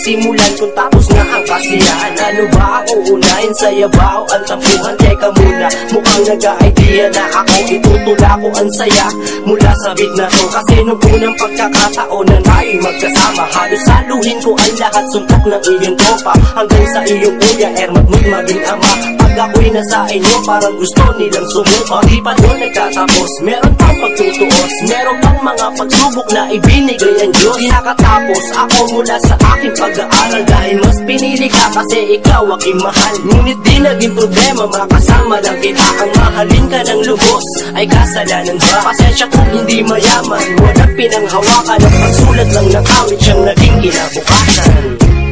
sisimulan kung tapos na ang kasiyahan? Ano ba ang uunahin, saya ba o ang tampuhan? Teka muna, mukhang nag-a-idea na ako, itutula ko ang saya mula sa beat na to. Kasi nung unang pagkakataon na tayo'y magkasama, halos saluhin ko ang lahat, suntok ng iyong tropa, hanggang sa iyong kuya, Ermat mo't maging ama. Pag ako'y nasa inyo, parang gusto nilang sumuka. Di pa doon nagtatapos, meron pang pagtutuos, meron pang mga pagsubok na ibinigay ang Diyos. Nakatapos ako mula sa aking pag-aaral, dahil mas pinili ka kasi ikaw aking mahal. Ngunit di naging problema, makasama lang kita. Ang mahalin ka ng lubos ay kasalanan ba? Pasensya kung hindi mayaman, walang pinanghawakan. Ang pagsulat lang ng awit, siyang naging kinabukasan.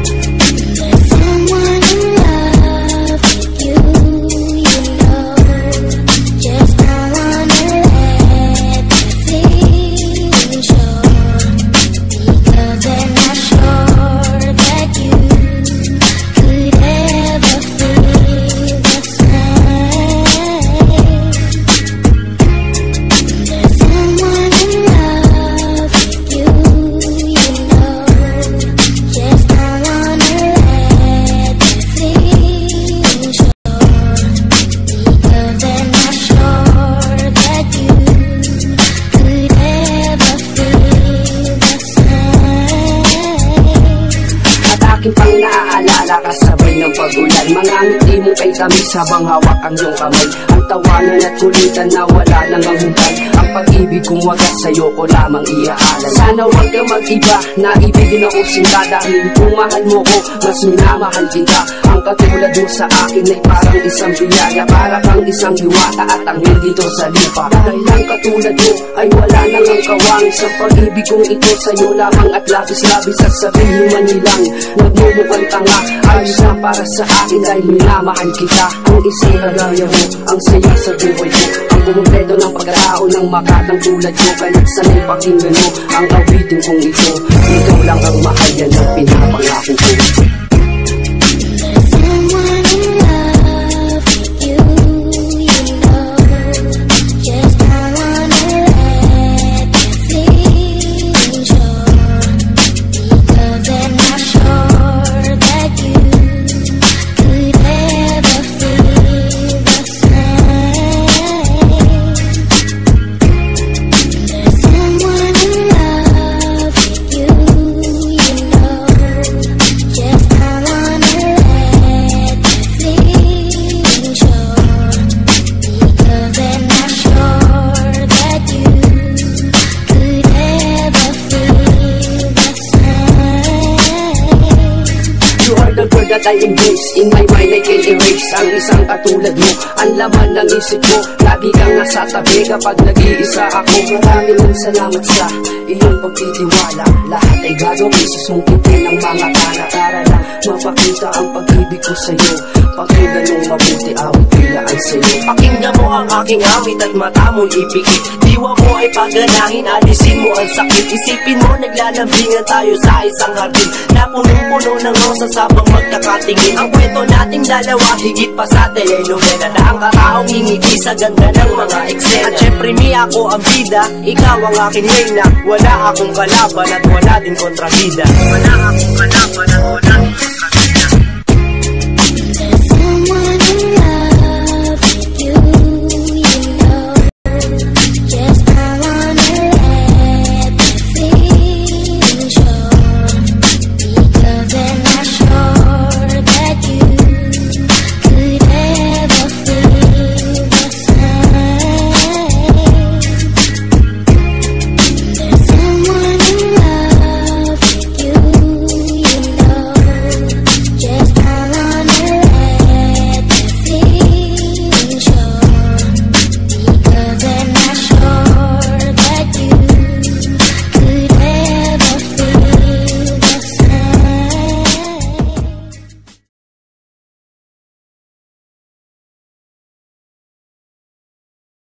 Aking pang naaalala kasabay ng pag-ulan, mga ngiti mo kay tamis habang hawak ang iyong kamay. Ang tawanan at kulitan na wala nang hanggan, ang pag-ibig kong wagas sa'yo ko lamang iaalay. Sana huwag kang mag-iba, naibigin ako sinta, dahil kung mahal mo ko, mas minamahal kita. Ang katulad mo sa akin ay parang isang biyaya, para kang isang diwata at anghel dito sa lupa. Dahil ang katulad mo ay wala nang ang kawang, sa pag-ibig kong ito sa'yo lamang at labis-labis. At sabihin man nilang nagmumukhang tanga, ayos na para sa akin dahil minamahal kita. Ang isang kagaya mo, ang saya sa buhay ko, ang kumumpleto ng pagkatao ng makatang tulad ko. Kaya't sanay pakinggan mo ang awitin kong ito. Ikaw lang ang mahal, yan ang pinapangako ko. That I embrace, in my mind I can erase ang isang katulad mo. Ang laman ng isip ko, lagi kang nasa tabi kapag nag-iisa ako. Maraming salamat sa iyong pagtitiwala, lahat ay gagawin susungkitin ng mga tala, para lang mapakita ang pag-ibig ko sa'yo. Pakinggan mong mabuti, awit bilaan sa'yo. Pakinggan mo ang aking awit at mata mo'y ipikit. Diwa mo ay paganahin, alisin mo ang sakit. Isipin mo naglalambingan tayo sa isang hardin na punong-puno ng rosas habang magkakatingin. Ang kwento nating dalawa higit pa sa telenovela, na ang kataong hingiti sa ganda ng mga eksena. At syempre mi ako ang bida, ikaw ang aking reyna. Wala akong kalaban at wala din kontrabida. Wala akong kalaban at wala